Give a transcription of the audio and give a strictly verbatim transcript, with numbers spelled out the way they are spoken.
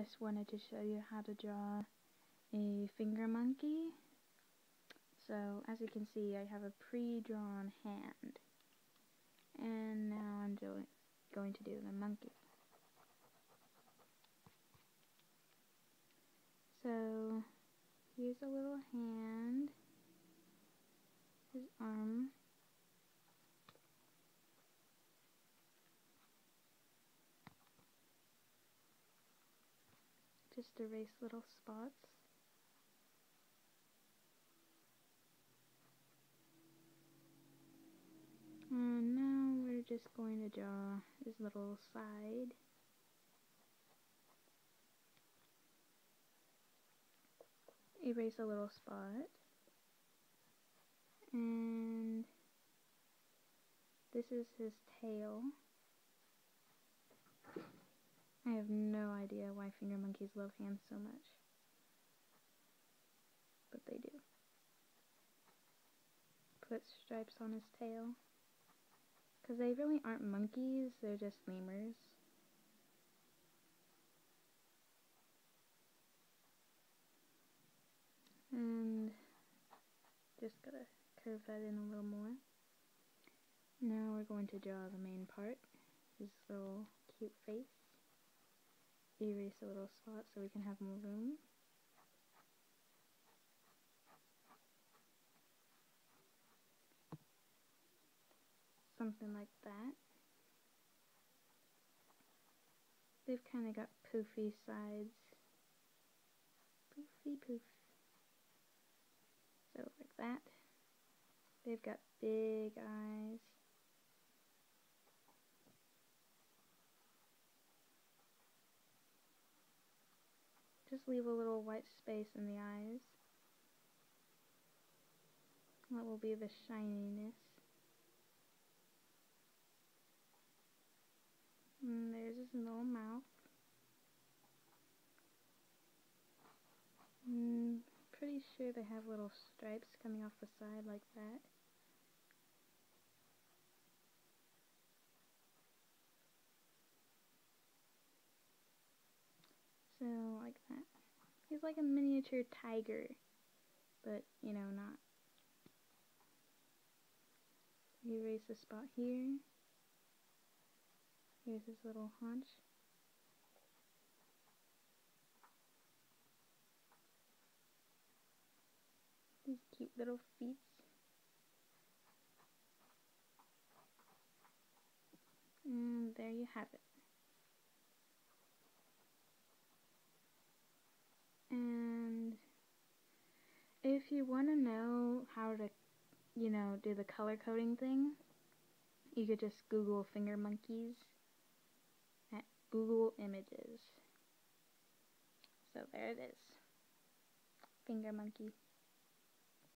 just wanted to show you how to draw a finger monkey. So as you can see, I have a pre-drawn hand, and now I'm doing, going to do the monkey. So here's a little hand, his arm, just erase little spots. And now we're just going to draw his little side. Erase a little spot. And this is his tail. I have no idea why finger monkeys love hands so much, but they do. Put stripes on his tail, because they really aren't monkeys, they're just lemurs. And just gotta curve that in a little more. Now we're going to draw the main part, his little cute face. Erase a little spot so we can have more room. Something like that. They've kind of got poofy sides. Poofy poof. So like that. They've got big eyes. Just leave a little white space in the eyes. That will be the shininess. And there's his little mouth. Mm, pretty sure they have little stripes coming off the side like that. So, like that. He's like a miniature tiger, but, you know, not. Erase a spot here. Here's his little haunch. These cute little feet. And there you have it. And if you want to know how to, you know, do the color coding thing, you could just Google finger monkeys at Google Images. So there it is. Finger monkey.